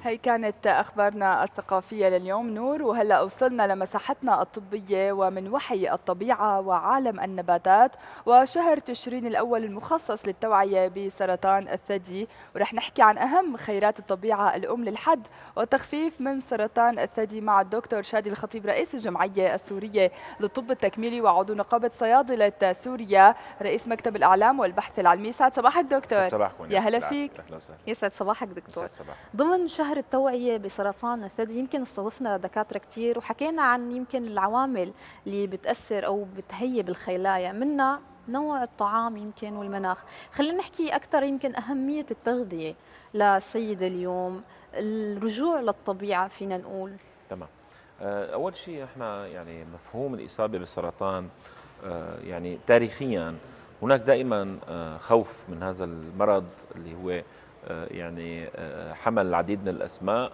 هي كانت أخبارنا الثقافية لليوم نور، وهلأ وصلنا لمساحتنا الطبية ومن وحي الطبيعة وعالم النباتات وشهر تشرين الأول المخصص للتوعية بسرطان الثدي. ورح نحكي عن أهم خيرات الطبيعة الأم للحد والتخفيف من سرطان الثدي مع الدكتور شادي الخطيب رئيس الجمعية السورية للطب التكميلي وعضو نقابة صيادلة سوريا، رئيس مكتب الإعلام والبحث العلمي. سعد صباحك يسعد دكتور. صباحكم يا يا هلا العافية، فيك. أهلا وسهلا. يسعد صباحك دكتور. يسعد صباحكم. ضمن شهر التوعية بسرطان الثدي يمكن استضفنا دكاترة كتير وحكينا عن يمكن العوامل اللي بتأثر أو بتهيب الخلايا، منها نوع الطعام يمكن والمناخ. خلينا نحكي أكثر يمكن أهمية التغذية للسيدة اليوم، الرجوع للطبيعة فينا نقول. تمام. أول شيء احنا يعني مفهوم الإصابة بالسرطان يعني تاريخيا هناك دائما خوف من هذا المرض اللي هو يعني حمل العديد من الأسماء.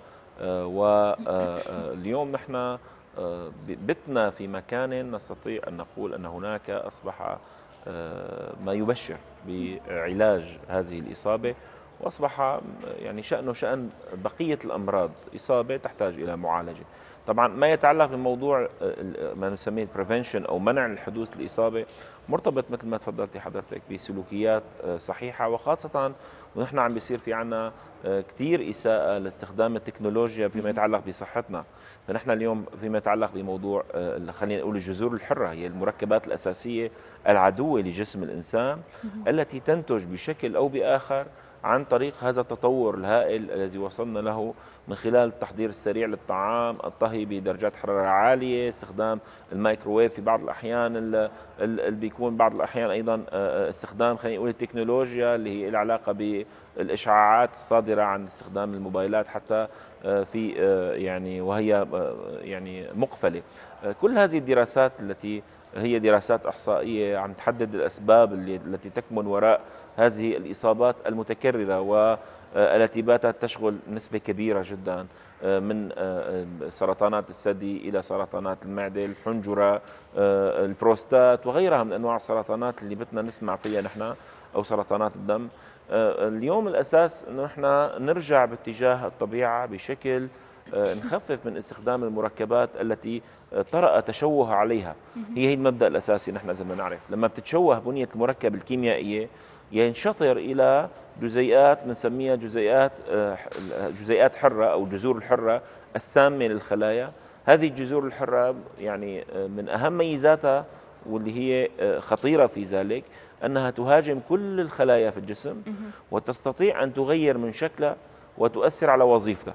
واليوم نحن بتنا في مكان نستطيع أن نقول أن هناك أصبح ما يبشر بعلاج هذه الإصابة، وأصبح يعني شأنه شأن بقية الأمراض، إصابة تحتاج إلى معالجة. طبعا ما يتعلق بموضوع ما نسميه prevention أو منع الحدوث الإصابة مرتبط مثل ما تفضلتي حضرتك بسلوكيات صحيحة، وخاصة ونحن عم بيصير في عنا كثير إساءة لاستخدام التكنولوجيا فيما يتعلق بصحتنا. فنحن اليوم فيما يتعلق بموضوع خلينا نقول الجذور الحرة، هي المركبات الأساسية العدوة لجسم الإنسان التي تنتج بشكل أو بآخر عن طريق هذا التطور الهائل الذي وصلنا له من خلال التحضير السريع للطعام، الطهي بدرجات حرارة عالية، استخدام الميكروويف في بعض الأحيان، اللي بيكون بعض الأحيان أيضا استخدام خلينا نقول التكنولوجيا اللي هي العلاقة بالإشعاعات الصادرة عن استخدام الموبايلات حتى في يعني وهي يعني مقفلة. كل هذه الدراسات التي هي دراسات إحصائية عم تحدد الأسباب التي تكمن وراء هذه الإصابات المتكررة والتي باتت تشغل نسبة كبيرة جدا من سرطانات الثدي إلى سرطانات المعدة، الحنجرة، البروستات وغيرها من أنواع السرطانات اللي بدنا نسمع فيها نحن، أو سرطانات الدم. اليوم الأساس أنه نحن نرجع باتجاه الطبيعة بشكل نخفف من استخدام المركبات التي طرأ تشوه عليها. هي المبدأ الأساسي. نحن زي ما نعرف لما بتتشوه بنية المركب الكيميائية ينشطر إلى جزيئات بنسميها جزيئات حرة أو جذور الحرة السامة للخلايا. هذه الجذور الحرة يعني من أهم ميزاتها واللي هي خطيرة في ذلك أنها تهاجم كل الخلايا في الجسم وتستطيع أن تغير من شكلها وتؤثر على وظيفتها.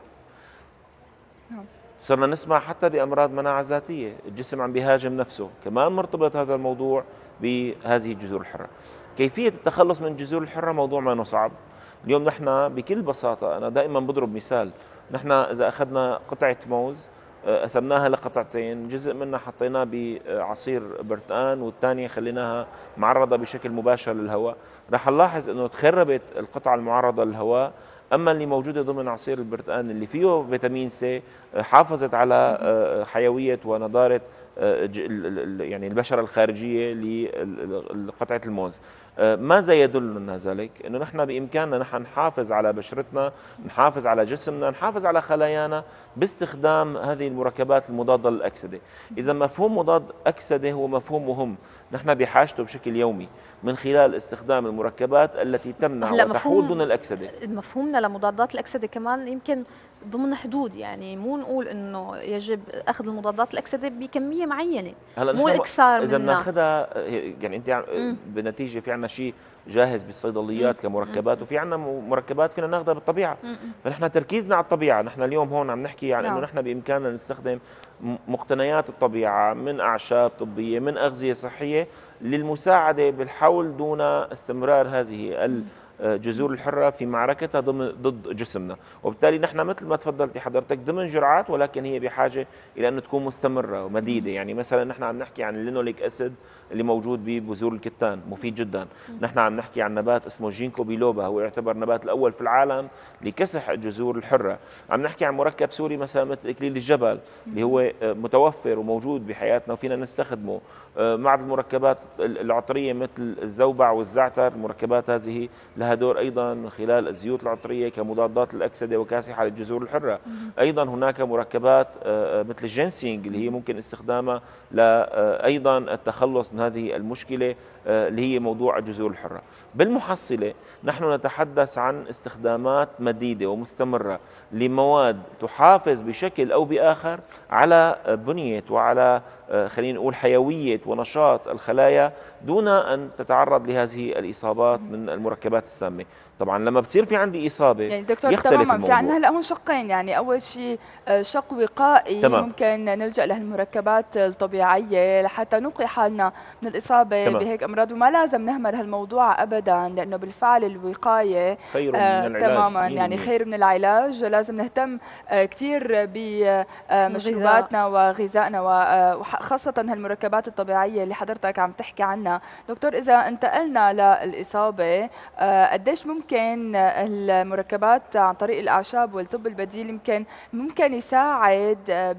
صرنا نسمع حتى بأمراض مناعة ذاتية، الجسم عم بيهاجم نفسه، كمان مرتبط هذا الموضوع بهذه الجذور الحرة. كيفية التخلص من الجذور الحرة موضوع ما صعب. اليوم نحن بكل بساطة أنا دائما بضرب مثال، نحن إذا أخذنا قطعة موز قسمناها لقطعتين، جزء منها حطيناه بعصير برتقان والثانية خليناها معرضة بشكل مباشر للهواء، رح نلاحظ أنه تخربت القطعة المعرضة للهواء. أما اللي موجودة ضمن عصير البرتقان اللي فيه فيتامين سي حافظت على حيوية ونضارة يعني البشرة الخارجية لقطعة الموز. ماذا يدلنا ذلك؟ أنه نحن بإمكاننا نحن نحافظ على بشرتنا، نحافظ على جسمنا، نحافظ على خلايانا باستخدام هذه المركبات المضادة للأكسدة. إذا مفهوم مضاد أكسدة هو مفهوم مهم نحن بحاجته بشكل يومي من خلال استخدام المركبات التي تمنع وتحول دون الأكسدة. مفهومنا لمضادات الأكسدة كمان يمكن ضمن حدود، يعني مو نقول انه يجب اخذ المضادات الاكسده بكميه معينه، مو الاكثار اذا منها. بناخذها يعني انت بالنتيجه في عندنا شيء جاهز بالصيدليات كمركبات، وفي عندنا مركبات فينا ناخذها بالطبيعه. فنحن تركيزنا على الطبيعه. نحن اليوم هون عم نحكي عن انه نحن بامكاننا نستخدم مقتنيات الطبيعه من اعشاب طبيه من اغذيه صحيه للمساعده بالحول دون استمرار هذه الجذور الحرة في معركتها ضد جسمنا. وبالتالي نحن مثل ما تفضلتي حضرتك ضمن جرعات، ولكن هي بحاجة إلى أن تكون مستمرة ومديدة. يعني مثلا نحن عم نحكي عن اللينوليك أسيد اللي موجود ببذور الكتان، مفيد جدا. نحن عم نحكي عن نبات اسمه جينكو بيلوبا، هو يعتبر النبات الأول في العالم لكسح الجذور الحرة. عم نحكي عن مركب سوري مثلا مثل إكليل الجبل اللي هو متوفر وموجود بحياتنا وفينا نستخدمه. بعض المركبات العطرية مثل الزوبع والزعتر، المركبات هذه لها لها دور أيضا من خلال الزيوت العطرية كمضادات للأكسدة وكاسحة للجذور الحرة. أيضا هناك مركبات مثل الجينسينج اللي هي ممكن استخدامها أيضا التخلص من هذه المشكلة اللي هي موضوع الجذور الحرة. بالمحصلة نحن نتحدث عن استخدامات مديدة ومستمرة لمواد تحافظ بشكل أو بآخر على بنية وعلى خلينا نقول حيوية ونشاط الخلايا دون أن تتعرض لهذه الإصابات من المركبات السامة. طبعا لما بصير في عندي إصابة يعني دكتور يختلف تماما، في الموضوع. عندنا هلا هون شقين، يعني أول شيء شق وقائي، تمام. ممكن نلجأ لهالمركبات الطبيعية لحتى نوقي حالنا من الإصابة تمام. بهيك أمراض، وما لازم نهمل هالموضوع أبدا، لأنه بالفعل الوقاية خير من العلاج. تماما، يعني خير من العلاج. لازم نهتم كثير بمشروباتنا وغذائنا وخاصة هالمركبات الطبيعية اللي حضرتك عم تحكي عنها. دكتور، إذا انتقلنا للإصابة، قديش ممكن المركبات عن طريق الأعشاب والطب البديل ممكن يساعد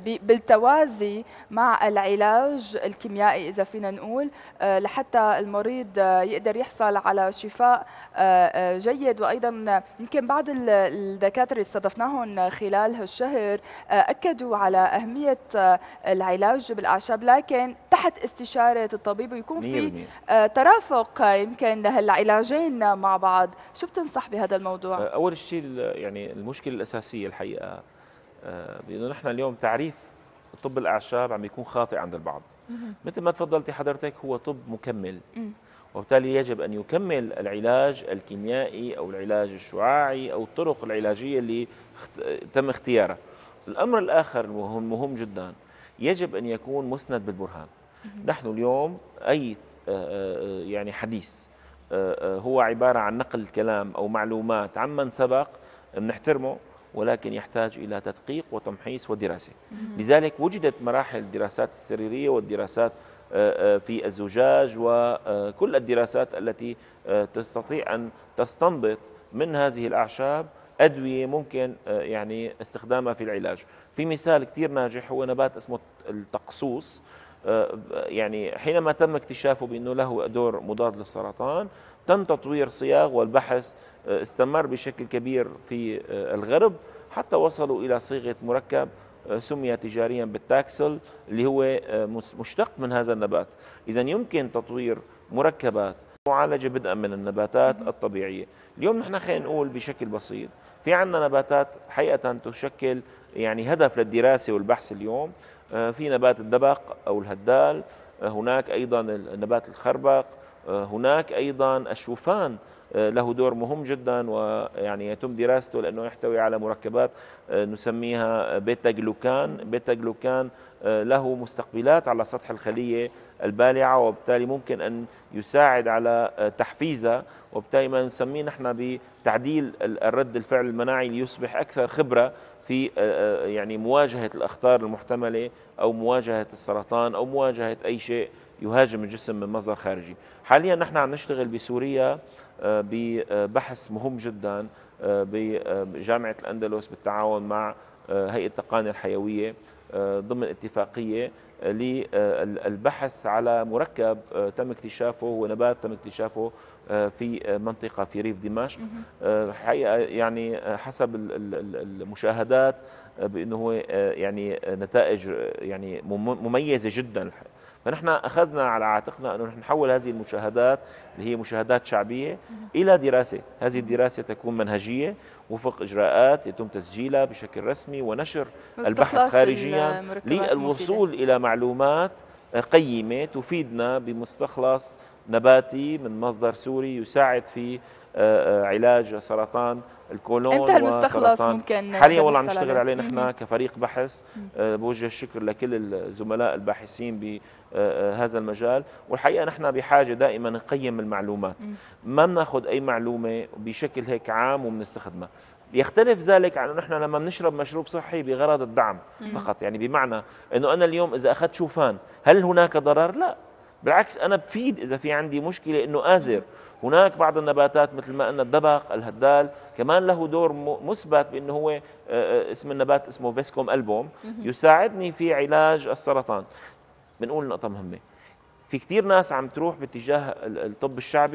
بالتوازي مع العلاج الكيميائي إذا فينا نقول، لحتى المريض يقدر يحصل على شفاء جيد؟ وأيضا يمكن بعض الدكاترة اللي استضفناهم خلال هالشهر أكدوا على أهمية العلاج بالأعشاب، لكن تحت استشارة الطبيب، ويكون في ترافق يمكن لهالعلاجين مع بعض. شو بتنصح بهذا الموضوع؟ أول شيء يعني المشكلة الأساسية الحقيقة بأنه نحن اليوم تعريف طب الأعشاب عم يكون خاطئ عند البعض. مثل ما تفضلتي حضرتك، هو طب مكمل، وبالتالي يجب أن يكمل العلاج الكيميائي أو العلاج الشعاعي أو الطرق العلاجية اللي تم اختيارها. الأمر الآخر مهم جدا، يجب أن يكون مسند بالبرهان. نحن اليوم أي يعني حديث هو عبارة عن نقل كلام أو معلومات عمن سبق بنحترمه، ولكن يحتاج إلى تدقيق وتمحيص ودراسة. لذلك وجدت مراحل الدراسات السريرية والدراسات في الزجاج وكل الدراسات التي تستطيع أن تستنبط من هذه الأعشاب أدوية ممكن يعني استخدامها في العلاج. في مثال كتير ناجح هو نبات اسمه التقصوص. يعني حينما تم اكتشافه بأنه له دور مضاد للسرطان، تم تطوير صياغ والبحث استمر بشكل كبير في الغرب حتى وصلوا إلى صيغة مركب سمي تجاريا بالتاكسل اللي هو مشتق من هذا النبات. إذن يمكن تطوير مركبات معالجة بدءا من النباتات الطبيعية. اليوم نحن خلينا نقول بشكل بسيط، في عندنا نباتات حقيقة تشكل يعني هدف للدراسة والبحث اليوم. في نبات الدبق أو الهدال، هناك أيضا نبات الخربق، هناك أيضا الشوفان له دور مهم جدا ويعني يتم دراسته لأنه يحتوي على مركبات نسميها بيتا جلوكان. بيتا جلوكان له مستقبلات على سطح الخلية البالعة، وبالتالي ممكن أن يساعد على تحفيزها، وبالتالي ما نسميه نحن بتعديل الرد الفعل المناعي ليصبح أكثر خبرة في يعني مواجهة الأخطار المحتملة أو مواجهة السرطان أو مواجهة أي شيء يهاجم الجسم من مصدر خارجي. حاليا نحن عم نشتغل بسوريا ببحث مهم جدا بجامعة الأندلس بالتعاون مع هيئة التقنية الحيوية ضمن اتفاقية للبحث على مركب تم اكتشافه ونبات تم اكتشافه في منطقة في ريف دمشق. حقيقة يعني حسب المشاهدات بأنه هو يعني نتائج يعني مميزة جدا. فنحن أخذنا على عاتقنا أنه نحول هذه المشاهدات اللي هي مشاهدات شعبية إلى دراسة. هذه الدراسة تكون منهجية وفق إجراءات يتم تسجيلها بشكل رسمي ونشر البحث خارجيا للوصول إلى معلومات قيمة تفيدنا بمستخلص نباتي من مصدر سوري يساعد في علاج سرطان الكولون. امتى المستخلص ممكن حاليا والله عم نشتغل عليه نحن كفريق بحث. بوجه الشكر لكل الزملاء الباحثين بهذا المجال. والحقيقه نحن بحاجه دائما نقيم المعلومات، ما بناخذ اي معلومه بشكل هيك عام وبنستخدمها. يختلف ذلك عن نحن لما بنشرب مشروب صحي بغرض الدعم فقط، يعني بمعنى انه انا اليوم اذا اخذت شوفان هل هناك ضرر؟ لا، بالعكس أنا بفيد إذا في عندي مشكلة إنه آزر. هناك بعض النباتات مثل ما قلنا الدبق الهدال كمان له دور مثبت بأنه هو اسم النبات اسمه فيسكوم ألبوم يساعدني في علاج السرطان. بنقول نقطة مهمة، في كتير ناس عم تروح باتجاه الطب الشعبي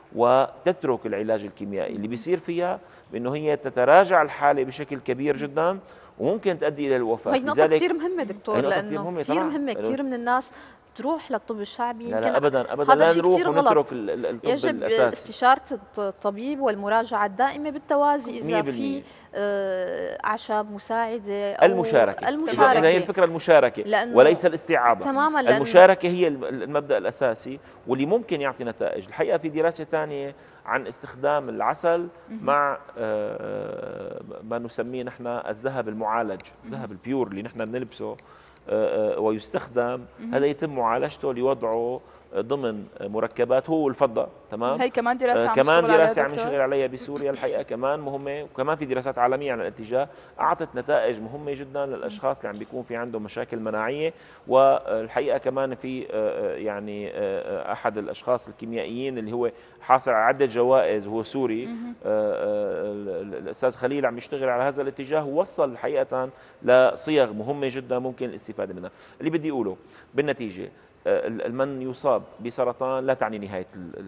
وتترك العلاج الكيميائي. اللي بيصير فيها بأنه هي تتراجع الحالة بشكل كبير جدا وممكن تؤدي إلى الوفاة. هي نقطة كثير مهمة دكتور، لأنه كثير مهمة، كثير من الناس تروح للطب الشعبي. لا يمكن لا ابدا ابدا هذا لا شيء نروح كثير ونترك غلط. الطب يجب الاساسي. استشارة الطبيب والمراجعة الدائمة بالتوازي إذا 100%. في أعشاب مساعدة أو المشاركة. المشاركة. إذا هي الفكرة المشاركة وليس الاستعابة تماما. المشاركة هي المبدأ الأساسي واللي ممكن يعطي نتائج. الحقيقة في دراسة ثانية عن استخدام العسل مع ما نسميه نحن الذهب المعالج، الذهب البيور اللي نحن بنلبسه ويستخدم. هذا يتم معالجته لوضعه ضمن مركبات هو الفضة. تمام. هي كمان دراسة عم نشتغل عليها بسوريا الحقيقة كمان مهمة، وكمان في دراسات عالمية عن الاتجاه أعطت نتائج مهمة جدا للأشخاص اللي عم بيكون في عندهم مشاكل مناعية. والحقيقة كمان في يعني أحد الأشخاص الكيميائيين اللي هو حاصل على عدة جوائز وهو سوري، الأستاذ خليل عم يشتغل على هذا الاتجاه ووصل حقيقة لصيغ مهمة جدا ممكن الاستفادة منها. اللي بدي أقوله بالنتيجة من يصاب بسرطان لا تعني نهاية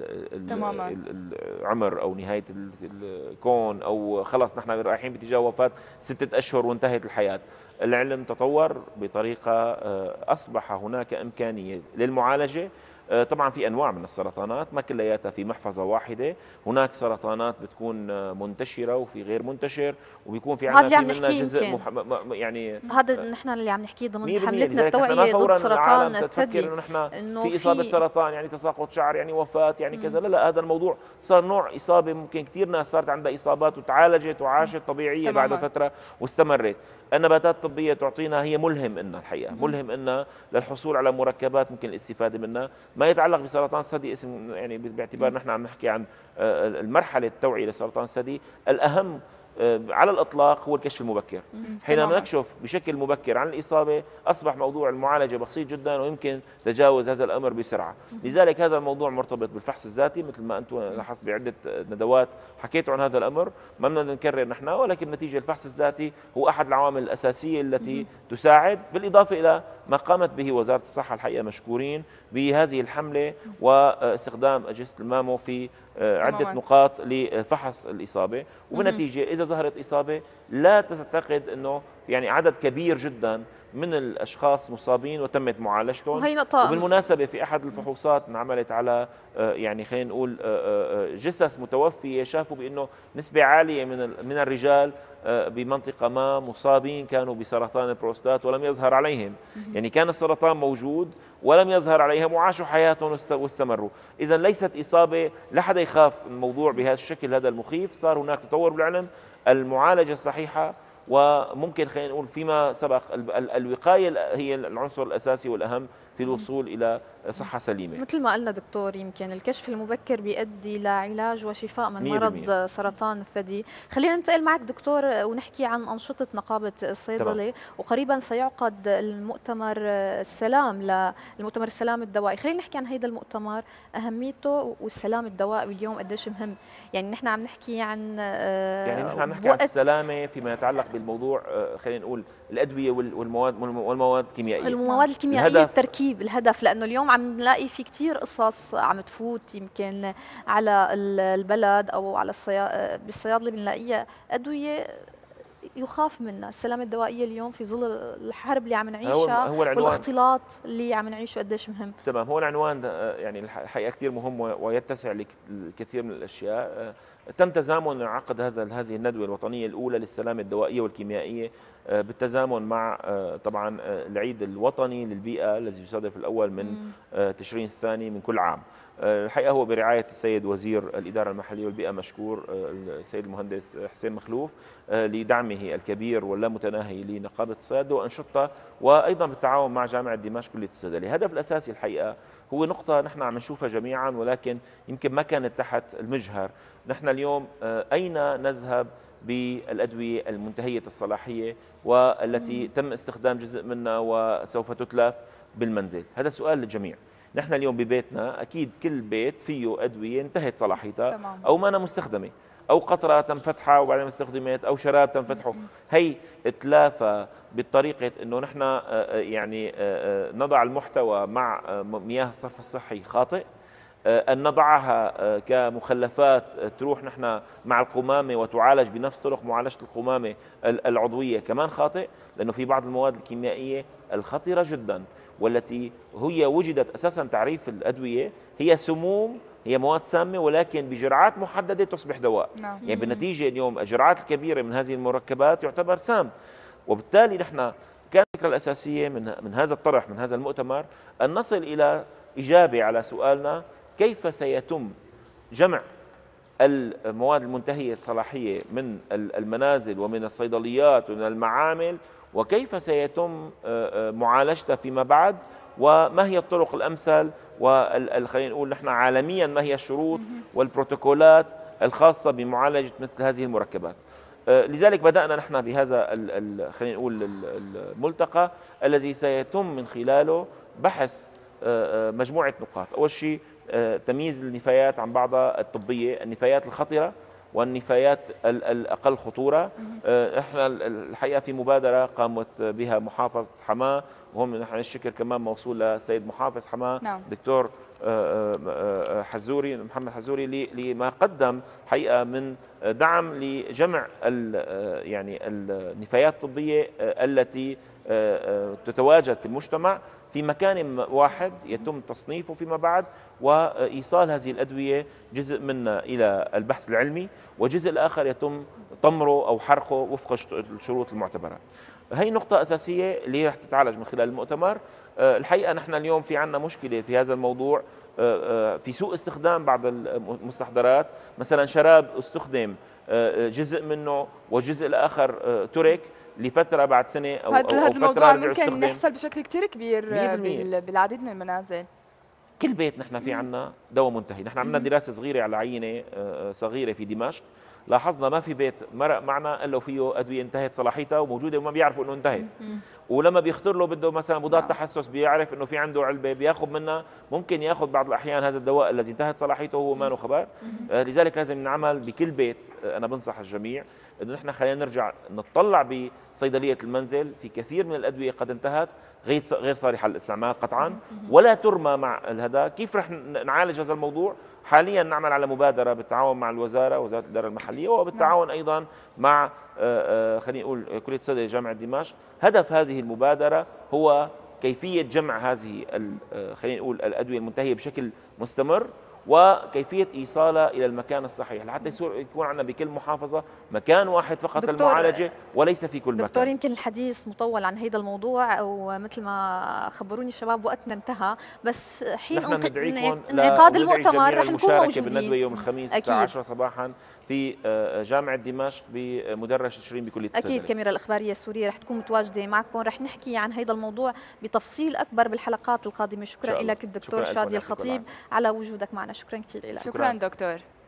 العمر أو نهاية الكون أو خلاص نحن رايحين باتجاه وفاة 6 أشهر وانتهت الحياة. العلم تطور بطريقة أصبح هناك إمكانية للمعالجة. طبعا في أنواع من السرطانات ما كلياتها في محفظة واحدة، هناك سرطانات بتكون منتشرة وفي غير منتشر، وبيكون في عندنا منها جزء يعني هذا نحن اللي عم نحكيه ضمن حملتنا التوعية ضد سرطان الثدي، إنه في إصابة سرطان يعني تساقط شعر يعني وفاة يعني كذا. لا هذا الموضوع صار نوع إصابة ممكن كثير ناس صارت عندها إصابات وتعالجت وعاشت طبيعية بعد فترة واستمرت. النباتات الطبية تعطينا، هي ملهم إنها الحقيقة ملهم إنها للحصول على مركبات ممكن الاستفادة منها. ما يتعلق بسرطان الثدي اسم يعني باعتبار نحن عم نحكي عن المرحلة التوعية لسرطان الثدي، الأهم على الإطلاق هو الكشف المبكر. حينما نكشف بشكل مبكر عن الإصابة أصبح موضوع المعالجة بسيط جدا ويمكن تجاوز هذا الأمر بسرعة. لذلك هذا الموضوع مرتبط بالفحص الذاتي مثل ما أنتم لاحظت بعدة ندوات حكيتوا عن هذا الأمر، ما بدنا نكرر نحن، ولكن نتيجة الفحص الذاتي هو أحد العوامل الأساسية التي تساعد، بالإضافة إلى ما قامت به وزارة الصحة الحقيقة مشكورين بهذه الحملة واستخدام أجهزة المامو في عدة نقاط لفحص الإصابة. وبالنتيجة إذا ظهرت إصابة لا تعتقد أنه يعني عدد كبير جدا من الأشخاص مصابين وتمت معالجتهم. وبالمناسبة في أحد الفحوصات انعملت على يعني خلينا نقول جثث متوفية، شافوا بأنه نسبة عالية من الرجال بمنطقة ما مصابين كانوا بسرطان البروستات ولم يظهر عليهم، يعني كان السرطان موجود ولم يظهر عليهم وعاشوا حياتهم واستمروا. إذا ليست إصابة، لا حدا يخاف الموضوع بهذا الشكل هذا المخيف. صار هناك تطور بالعلم، المعالجة الصحيحة، وممكن خلينا نقول فيما سبق الوقاية هي العنصر الأساسي والأهم في الوصول إلى صحة سليمة. مثل ما قلنا دكتور، يمكن الكشف المبكر بيؤدي لعلاج وشفاء من مرض سرطان الثدي. خلينا ننتقل معك دكتور ونحكي عن أنشطة نقابة الصيدلة. وقريبا سيعقد المؤتمر السلام الدوائي. خلينا نحكي عن هذا المؤتمر، أهميته والسلام الدوائي اليوم قديش مهم. يعني نحن عم نحكي عن يعني نحن نحكي عن السلامة فيما يتعلق بالموضوع خلينا نقول الأدوية والمواد الكيميائية. المواد الكيميائية التركيب، الهدف، لأنه اليوم عم نلاقي في كتير قصص عم تفوت يمكن على البلد أو على بالصيادلة بنلاقيها أدوية يخاف منها. السلامة الدوائية اليوم في ظل الحرب اللي عم نعيشها والاختلاط اللي عم نعيشه قديش مهم. تمام، هو العنوان يعني الحقيقة كثير مهم ويتسع لكثير من الأشياء. تم تزامن عقد هذه الندوة الوطنية الأولى للسلامة الدوائية والكيميائية بالتزامن مع طبعا العيد الوطني للبيئة الذي يصادف الأول من تشرين الثاني من كل عام. الحقيقة هو برعاية السيد وزير الإدارة المحلية والبيئة مشكور السيد المهندس حسين مخلوف لدعمه الكبير واللامتناهي لنقابة الصيادلة وأنشطة، وأيضا بالتعاون مع جامعة دمشق كلية الصيدلة. الهدف الأساسي الحقيقة هو نقطة نحن عم نشوفها جميعا ولكن يمكن ما كانت تحت المجهر. نحن اليوم أين نذهب بالأدوية المنتهية الصلاحية والتي تم استخدام جزء منها وسوف تتلف بالمنزل؟ هذا سؤال للجميع. نحن اليوم ببيتنا أكيد كل بيت فيه أدوية انتهت صلاحيتها أو ما أنا مستخدمة، أو قطرة تم فتحها وبعدين استخدمت، أو شراب تم فتحه. هي اتلافى بالطريقة أنه نحن يعني نضع المحتوى مع مياه الصرف الصحي خاطئ، أن نضعها كمخلفات تروح نحن مع القمامة وتعالج بنفس طرق معالجة القمامة العضوية كمان خاطئ، لأنه في بعض المواد الكيميائية الخطرة جدا والتي هي وجدت أساسا تعريف الأدوية هي سموم، هي مواد سامة ولكن بجرعات محددة تصبح دواء. يعني بالنتيجة اليوم الجرعات الكبيرة من هذه المركبات يعتبر سام، وبالتالي نحن كانت الفكرة الأساسية من هذا الطرح من هذا المؤتمر أن نصل إلى إجابة على سؤالنا كيف سيتم جمع المواد المنتهية الصلاحية من المنازل ومن الصيدليات ومن المعامل، وكيف سيتم معالجتها فيما بعد، وما هي الطرق الأمثل، خلينا نقول نحن عالميا ما هي الشروط والبروتوكولات الخاصة بمعالجة مثل هذه المركبات. لذلك بدأنا نحن بهذا خلينا نقول الملتقى الذي سيتم من خلاله بحث مجموعة نقاط. أول شيء تمييز النفايات عن بعضها الطبية، النفايات الخطرة والنفايات الأقل خطورة. احنا الحقيقة في مبادرة قامت بها محافظة حماة، وهم نحن الشكر كمان موصول للسيد محافظ حماة نعم. دكتور حزوري محمد حزوري لما قدم حقيقة من دعم لجمع يعني النفايات الطبية التي تتواجد في المجتمع في مكان واحد يتم تصنيفه فيما بعد، وإيصال هذه الأدوية جزء منها إلى البحث العلمي وجزء الآخر يتم طمره أو حرقه وفق الشروط المعتبرة. هي نقطة أساسية اللي رح تتعالج من خلال المؤتمر. الحقيقة نحن اليوم في عنا مشكلة في هذا الموضوع، في سوء استخدام بعض المستحضرات. مثلا شراب استخدم جزء منه والجزء الآخر ترك لفترة بعد سنة أو هذا فترة الموضوع رجع ممكن يستخدم. يحصل بشكل كثير كبير 100%. بالعديد من المنازل. كل بيت نحن في عنا دواء منتهي. نحن عملنا دراسة صغيرة على عينة صغيرة في دمشق، لاحظنا ما في بيت مرق معنا الا فيه ادويه انتهت صلاحيتها وموجوده وما بيعرفوا انه انتهت. ولما بيخطر له بده مثلا مضاد تحسس بيعرف انه في عنده علبه بياخذ منها، ممكن ياخذ بعض الاحيان هذا الدواء الذي انتهت صلاحيته وهو ما له خبر. لذلك لازم نعمل بكل بيت. انا بنصح الجميع انه نحن خلينا نرجع نطلع بصيدليه المنزل في كثير من الادويه قد انتهت غير صالحه للاستعمال قطعا، ولا ترمى مع الهدى. كيف رح نعالج هذا الموضوع؟ حاليا نعمل على مبادره بالتعاون مع الوزاره وزاره الاداره المحليه وبالتعاون ايضا مع خلينا نقول كليه الصيدله جامعه دمشق. هدف هذه المبادره هو كيفيه جمع هذه خلينا نقول الادويه المنتهيه بشكل مستمر وكيفيه ايصالها الى المكان الصحيح لحتى يكون عندنا بكل محافظه مكان واحد فقط للمعالجه وليس في كل مكان. دكتور يمكن الحديث مطول عن هذا الموضوع ومثل ما خبروني الشباب وقتنا انتهى، بس حين انعقاد المؤتمر رح نكون موجودين بالندوه يوم الخميس الساعه 10 صباحا في جامعه دمشق بمدرج تشرين بكليه الصيدله. اكيد الكاميرا الاخباريه السوريه رح تكون متواجده معكم، رح نحكي عن هذا الموضوع بتفصيل اكبر بالحلقات القادمه. شكرا لك الدكتور شادي الخطيب على وجودك معنا. شكرا كثير لك. شكرا دكتور.